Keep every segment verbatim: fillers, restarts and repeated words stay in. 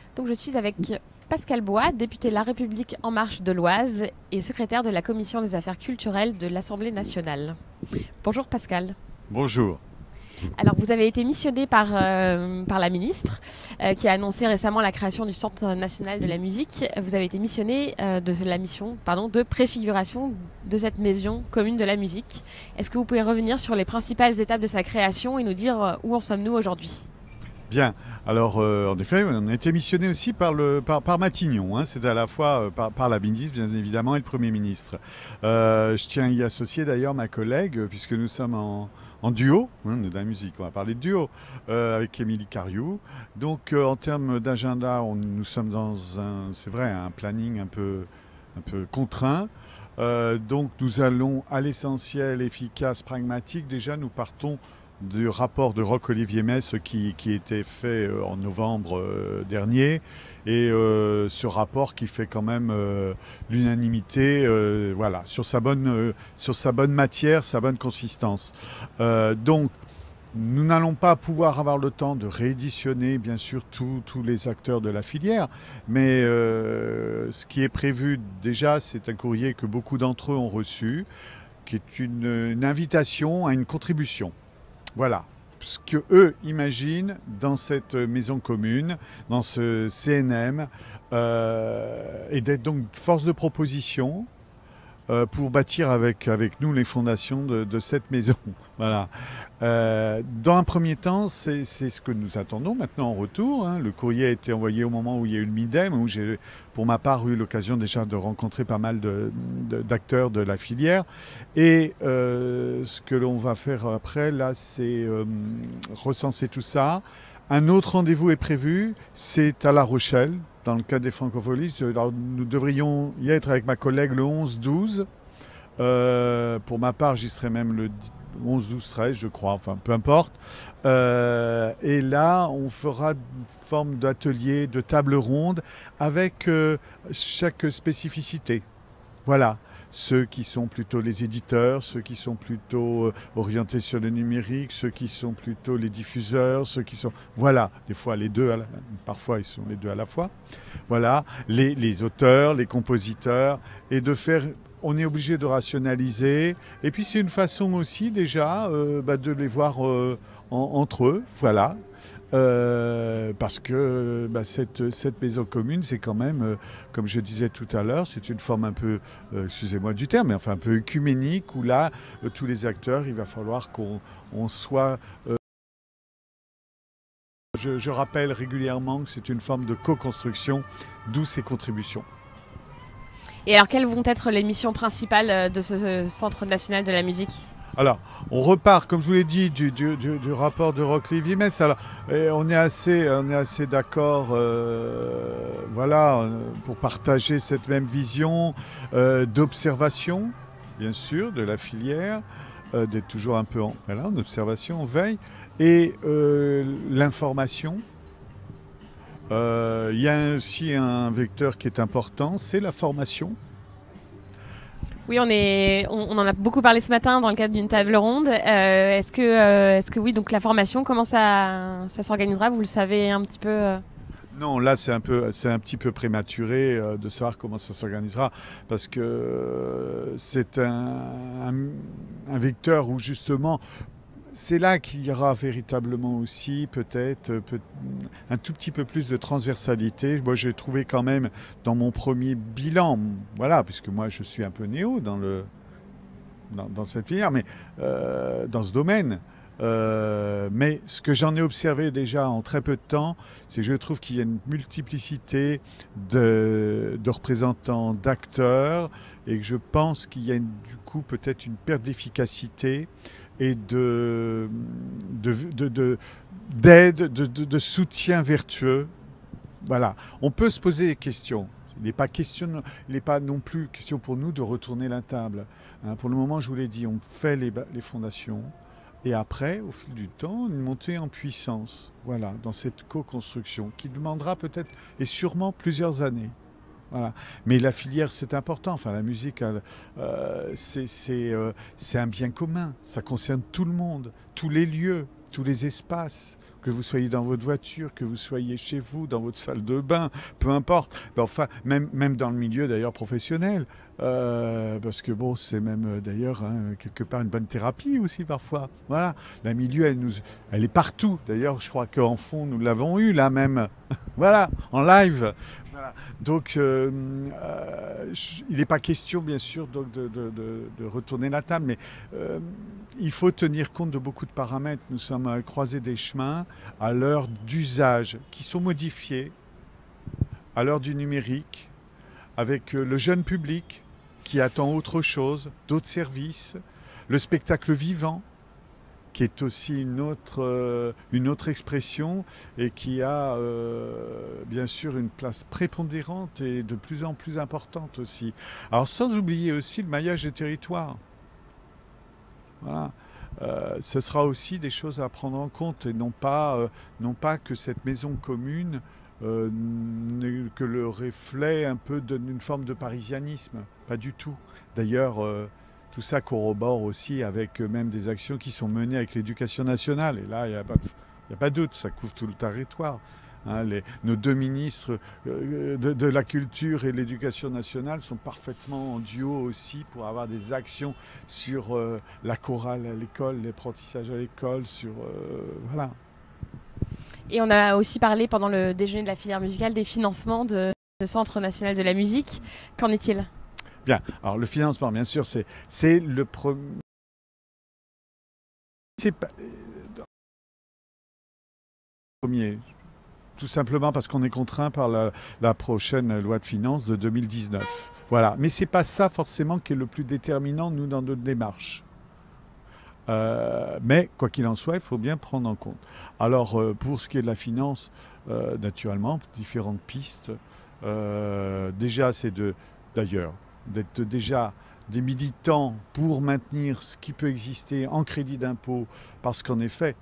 Donc je suis avec Pascal Bois, député de La République En Marche de l'Oise et secrétaire de la Commission des affaires culturelles de l'Assemblée nationale. Bonjour Pascal. Bonjour. Alors vous avez été missionné par, euh, par la ministre euh, qui a annoncé récemment la création du Centre national de la musique. Vous avez été missionné euh, de la mission pardon, de préfiguration de cette maison commune de la musique. Est-ce que vous pouvez revenir sur les principales étapes de sa création et nous dire euh, où en sommes-nous aujourd'hui ? Bien, alors euh, en effet, on a été missionné aussi par, le, par, par Matignon, hein. C'est à la fois euh, par, par la ministre, bien évidemment, et le Premier ministre. Euh, je tiens à y associer d'ailleurs ma collègue, puisque nous sommes en, en duo, hein, de la musique, on va parler de duo, euh, avec Émilie Cariou. Donc euh, en termes d'agenda, on- nous sommes dans un, c'est vrai, un planning un peu, un peu contraint. Euh, donc nous allons à l'essentiel, efficace, pragmatique. Déjà, nous partons du rapport de Roch-Olivier Messe qui, qui était fait euh, en novembre euh, dernier. Et euh, ce rapport qui fait quand même euh, l'unanimité euh, voilà, sur, sa bonne, euh, sur sa bonne matière, sa bonne consistance. Euh, donc, nous n'allons pas pouvoir avoir le temps de rééditionner, bien sûr, tous tous les acteurs de la filière, mais euh, ce qui est prévu déjà, c'est un courrier que beaucoup d'entre eux ont reçu, qui est une, une invitation à une contribution. Voilà ce que eux imaginent dans cette maison commune, dans ce C N M, euh, et d'être donc force de proposition euh, pour bâtir avec, avec nous les fondations de, de cette maison. Voilà. Euh, dans un premier temps, c'est c'est ce que nous attendons maintenant en retour, hein. Le courrier a été envoyé au moment où il y a eu le MIDEM, où j'ai, pour ma part, eu l'occasion déjà de rencontrer pas mal de- de- d'acteurs de la filière. Et euh, ce que l'on va faire après, là, c'est euh, recenser tout ça. Un autre rendez-vous est prévu, c'est à La Rochelle, dans le cadre des Francopholies. Alors, nous devrions y être avec ma collègue le onze douze. Euh, pour ma part, j'y serai même le onze, douze, treize, je crois, enfin peu importe. Euh, et là, on fera une forme d'atelier, de table ronde, avec euh, chaque spécificité. Voilà. Ceux qui sont plutôt les éditeurs, ceux qui sont plutôt euh, orientés sur le numérique, ceux qui sont plutôt les diffuseurs, ceux qui sont... Voilà, des fois les deux, à la- parfois ils sont les deux à la fois. Voilà, les, les auteurs, les compositeurs, et de faire... On est obligé de rationaliser. Et puis c'est une façon aussi déjà euh, bah, de les voir euh, en- entre eux. Voilà. Euh, parce que bah, cette, cette maison commune, c'est quand même, euh, comme je disais tout à l'heure, c'est une forme un peu, euh, excusez-moi du terme, mais enfin un peu œcuménique, où là, euh, tous les acteurs, il va falloir qu'on on soit... euh, je, je rappelle régulièrement que c'est une forme de co-construction, d'où ces contributions. Et alors quelles vont être les missions principales euh, de ce ce Centre national de la musique ? Alors, on repart, comme je vous l'ai dit, du, du- du- du rapport de Roch-Olivier Messe. Alors, et on est assez, on est assez d'accord, euh, voilà, euh, pour partager cette même vision euh, d'observation, bien sûr, de la filière, euh, d'être toujours un peu en, voilà, en observation, en veille, et euh, l'information. Euh, Il y a aussi un vecteur qui est important, c'est la formation. Oui, on, est, on, on en a beaucoup parlé ce matin dans le cadre d'une table ronde. Euh, est-ce que, euh, est-ce que oui, donc la formation, comment ça, ça s'organisera ? Vous le savez un petit peu euh Non, là c'est un peu, c'est un petit peu prématuré euh, de savoir comment ça s'organisera parce que euh, c'est un, un, un vecteur où justement c'est là qu'il y aura véritablement aussi peut-être euh, peut- un tout petit peu plus de transversalité. Moi j'ai trouvé quand même dans mon premier bilan, voilà, puisque moi je suis un peu néo dans le dans, dans cette filière, mais euh, dans ce domaine. Euh, mais ce que j'en ai observé déjà en très peu de temps, c'est que je trouve qu'il y a une multiplicité de, de représentants, d'acteurs, et que je pense qu'il y a une- du coup peut-être une perte d'efficacité et de, de, de- de- d'aide, de, de- de soutien vertueux. Voilà. On peut se poser des questions. Il n'est pas question, il n'est pas non plus question pour nous de retourner la table. Hein, pour le moment, je vous l'ai dit, on fait les, ba- les fondations. Et après, au fil du temps, une montée en puissance. Voilà, dans cette co-construction qui demandera peut-être et sûrement plusieurs années. Voilà. Mais la filière, c'est important. Enfin, la musique, elle, euh, c'est c'est, euh, c'est un bien commun. Ça concerne tout le monde, tous les lieux, tous les espaces. que vous soyez dans votre voiture, que vous soyez chez vous, dans votre salle de bain, peu importe. Ben, enfin, même, même dans le milieu d'ailleurs professionnel, euh, parce que bon, c'est même euh, d'ailleurs hein, quelque part une bonne thérapie aussi parfois. Voilà, la milieu, elle, nous, elle est partout. D'ailleurs, je crois qu'en fond, nous l'avons eu là même. Voilà, en live. Voilà. Donc, euh, euh, je, il n'est pas question, bien sûr, donc de, de, de, de retourner la table, mais euh, il faut tenir compte de beaucoup de paramètres. Nous sommes à la croisée des chemins à l'heure d'usage qui sont modifiés, à l'heure du numérique, avec le jeune public qui attend autre chose, d'autres services, le spectacle vivant, qui est aussi une autre, euh, une autre expression et qui a euh, bien sûr une place prépondérante et de plus en plus importante aussi. Alors sans oublier aussi le maillage des territoires. Voilà. Euh, ce sera aussi des choses à prendre en compte et non pas, euh, non pas que cette maison commune euh, n'est que le reflet un peu d'une forme de parisianisme. Pas du tout. D'ailleurs, euh, tout ça corrobore aussi avec même des actions qui sont menées avec l'éducation nationale. Et là, il n'y a pas de, il n'y a pas de doute, ça couvre tout le territoire. Hein, les, nos deux ministres euh, de, de la culture et de l'éducation nationale sont parfaitement en duo aussi pour avoir des actions sur euh, la chorale à l'école, l'apprentissage à l'école, sur... Euh, voilà. Et on a aussi parlé pendant le déjeuner de la filière musicale des financements de, de Centre national de la musique. Qu'en est-il ? Bien, alors le financement, bien sûr, c'est, c'est le premier... C'est pas... premier. Tout simplement parce qu'on est contraint par la, la prochaine loi de finances de deux mille dix-neuf. Voilà. Mais ce n'est pas ça forcément qui est le plus déterminant, nous, dans notre démarche. Euh, mais, quoi qu'il en soit, il faut bien prendre en compte. Alors, euh, pour ce qui est de la finance, euh, naturellement, différentes pistes. Euh, déjà, c'est de, d'ailleurs, d'être déjà des militants pour maintenir ce qui peut exister en crédit d'impôt, parce qu'en effet,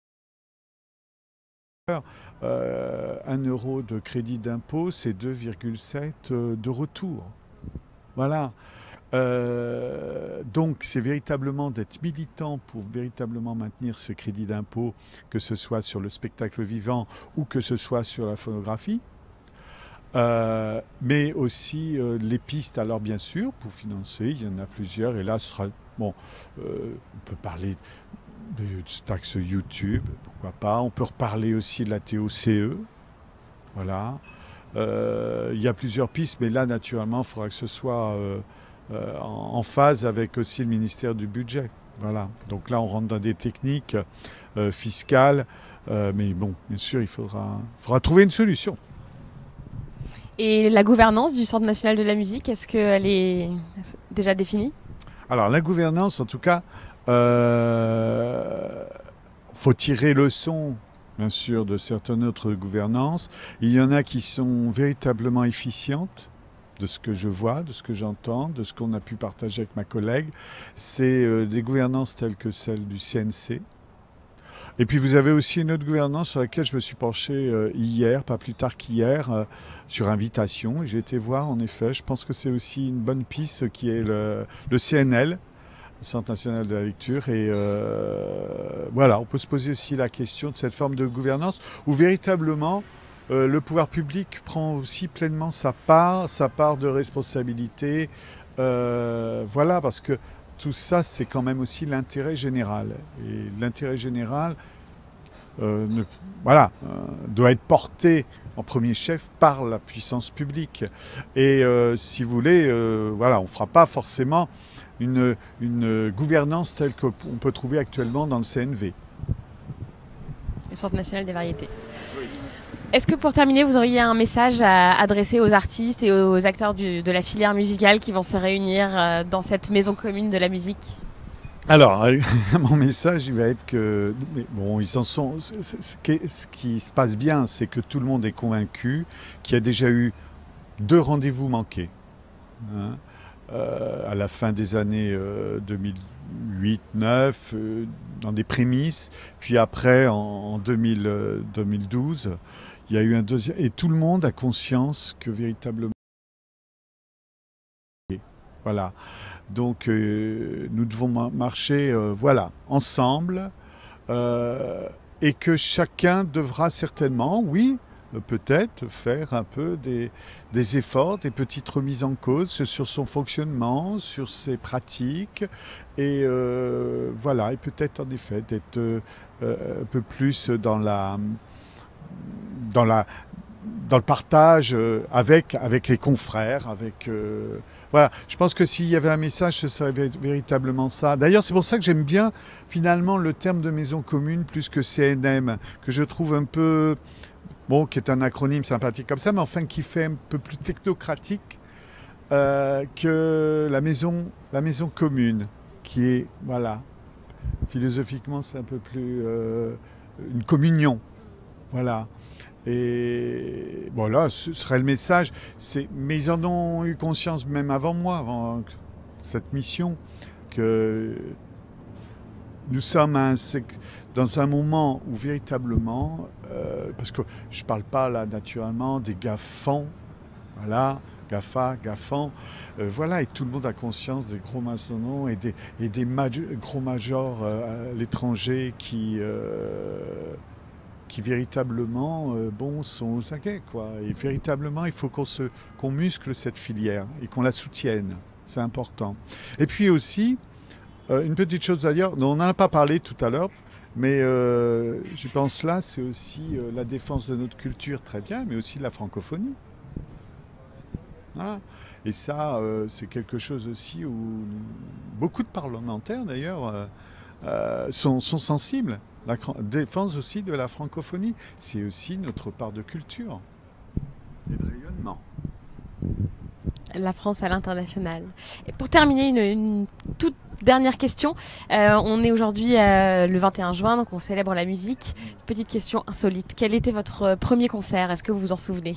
Euh, un euro de crédit d'impôt, c'est deux virgule sept euh, de retour. Voilà. Euh, donc, c'est véritablement d'être militant pour véritablement maintenir ce crédit d'impôt, que ce soit sur le spectacle vivant ou que ce soit sur la phonographie. Euh, mais aussi euh, les pistes, alors bien sûr, pour financer, il y en a plusieurs. Et là, ce sera. Bon, euh, on peut parler de taxe YouTube, pourquoi pas. On peut reparler aussi de la T O C E. Voilà. Euh, il y a plusieurs pistes, mais là, naturellement, il faudra que ce soit euh, euh, en, en phase avec aussi le ministère du Budget. Voilà. Donc là, on rentre dans des techniques euh, fiscales. Euh, mais bon, bien sûr, il faudra, faudra trouver une solution. Et la gouvernance du Centre national de la musique, est-ce qu'elle est déjà définie ? Alors, la gouvernance, en tout cas, Euh, faut tirer leçon, bien sûr, de certaines autres gouvernances. Il y en a qui sont véritablement efficientes, de ce que je vois, de ce que j'entends, de ce qu'on a pu partager avec ma collègue. C'est euh, des gouvernances telles que celle du C N C. Et puis vous avez aussi une autre gouvernance sur laquelle je me suis penché euh, hier, pas plus tard qu'hier, euh, sur invitation. Et j'ai été voir, en effet, je pense que c'est aussi une bonne piste qui est le, le C N L, Centre national de la lecture. Et euh, voilà, on peut se poser aussi la question de cette forme de gouvernance où véritablement euh, le pouvoir public prend aussi pleinement sa part, sa part de responsabilité. Euh, voilà, parce que tout ça, c'est quand même aussi l'intérêt général. Et l'intérêt général euh, ne, voilà, euh, doit être porté en premier chef par la puissance publique. Et euh, si vous voulez, euh, voilà, on ne fera pas forcément Une, une gouvernance telle qu'on peut trouver actuellement dans le C N V. Le Centre national des variétés. Oui. Est-ce que pour terminer, vous auriez un message à adresser aux artistes et aux acteurs du, de la filière musicale qui vont se réunir dans cette maison commune de la musique ? Alors, mon message il va être que, bon, ils en sont. Ce qui, ce qui se passe bien, c'est que tout le monde est convaincu qu'il y a déjà eu deux rendez-vous manqués. Hein, Euh, à la fin des années euh, deux mille huit neuf, euh, dans des prémices, puis après en, en deux mille, euh, deux mille douze, il y a eu un deuxième, et tout le monde a conscience que véritablement, voilà. Donc euh, nous devons marcher, euh, voilà, ensemble, euh, et que chacun devra certainement, oui, peut-être faire un peu des, des efforts, des petites remises en cause sur son fonctionnement, sur ses pratiques, et euh, voilà, et peut-être en effet d'être euh, un peu plus dans la, dans la, dans le partage avec, avec les confrères, avec euh, voilà. Je pense que s'il y avait un message, ce serait véritablement ça. D'ailleurs, c'est pour ça que j'aime bien finalement le terme de maison commune plus que C N M, que je trouve un peu bon, qui est un acronyme sympathique comme ça, mais enfin qui fait un peu plus technocratique euh, que la maison, la maison commune, qui est, voilà, philosophiquement, c'est un peu plus euh, une communion, voilà. Et voilà, ce serait le message. Mais ils en ont eu conscience même avant moi, avant cette mission, que nous sommes un, dans un moment où véritablement, euh, parce que je ne parle pas là naturellement des GAFAN, voilà, GAFA, GAFAN, euh, voilà, et tout le monde a conscience des gros maçonnons et des, et des major, gros majors euh, à l'étranger qui, euh, qui véritablement euh, bon, sont aux aguets, quoi. Et véritablement, il faut qu'on se, qu'on muscle cette filière et qu'on la soutienne. C'est important. Et puis aussi, Euh, une petite chose à dire, on n'en a pas parlé tout à l'heure, mais euh, je pense là, c'est aussi euh, la défense de notre culture, très bien, mais aussi de la francophonie. Voilà. Et ça, euh, c'est quelque chose aussi où beaucoup de parlementaires, d'ailleurs, euh, euh, sont, sont sensibles. La défense aussi de la francophonie, c'est aussi notre part de culture et de rayonnement. La France à l'international. Et pour terminer, une, une toute dernière question. Euh, on est aujourd'hui euh, le vingt et un juin, donc on célèbre la musique. Petite question insolite. Quel était votre premier concert? Est-ce que vous vous en souvenez?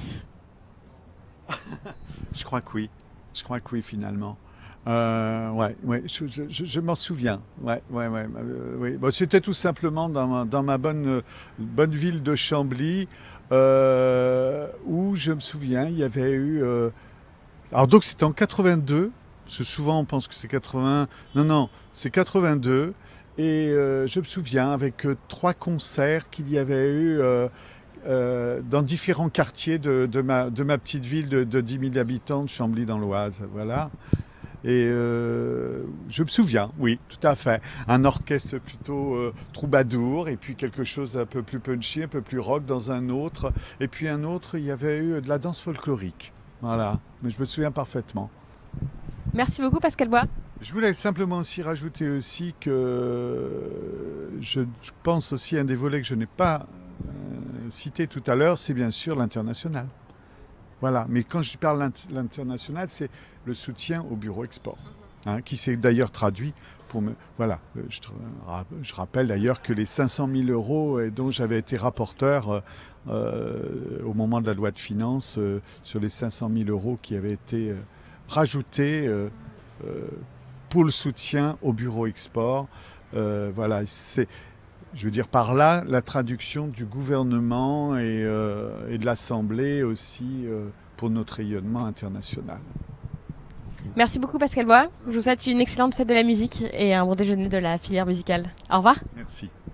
Je crois que oui. Je crois que oui, finalement. Euh, ouais, ouais, je, je, je m'en souviens. Ouais, ouais, ouais. Euh, oui. Bon, c'était tout simplement dans ma, dans ma bonne, bonne ville de Chambly, euh, où je me souviens, il y avait eu... Euh, alors donc c'était en quatre-vingt-deux, parce que souvent on pense que c'est quatre-vingts, non non, c'est quatre-vingt-deux, et euh, je me souviens avec euh, trois concerts qu'il y avait eu euh, euh, dans différents quartiers de, de, ma, de ma petite ville de, de dix mille habitants, de Chambly dans l'Oise, voilà. Et euh, je me souviens, oui, tout à fait. Un orchestre plutôt euh, troubadour, et puis quelque chose un peu plus punchy, un peu plus rock dans un autre, et puis un autre, il y avait eu de la danse folklorique. Voilà, mais je me souviens parfaitement. Merci beaucoup Pascal Bois. Je voulais simplement aussi rajouter aussi que je pense aussi à un des volets que je n'ai pas euh, cité tout à l'heure, c'est bien sûr l'international. Voilà, mais quand je parle de l'international, c'est le soutien au bureau export, hein, qui s'est d'ailleurs traduit pour me... Voilà, je, je rappelle d'ailleurs que les cinq cent mille euros dont j'avais été rapporteur euh, au moment de la loi de finances, euh, sur les cinq cent mille euros qui avaient été euh, rajoutés euh, euh, pour le soutien au bureau export, euh, voilà, c'est... Je veux dire par là, la traduction du gouvernement et, euh, et de l'Assemblée aussi euh, pour notre rayonnement international. Merci beaucoup Pascal Bois. Je vous souhaite une excellente fête de la musique et un bon déjeuner de la filière musicale. Au revoir. Merci.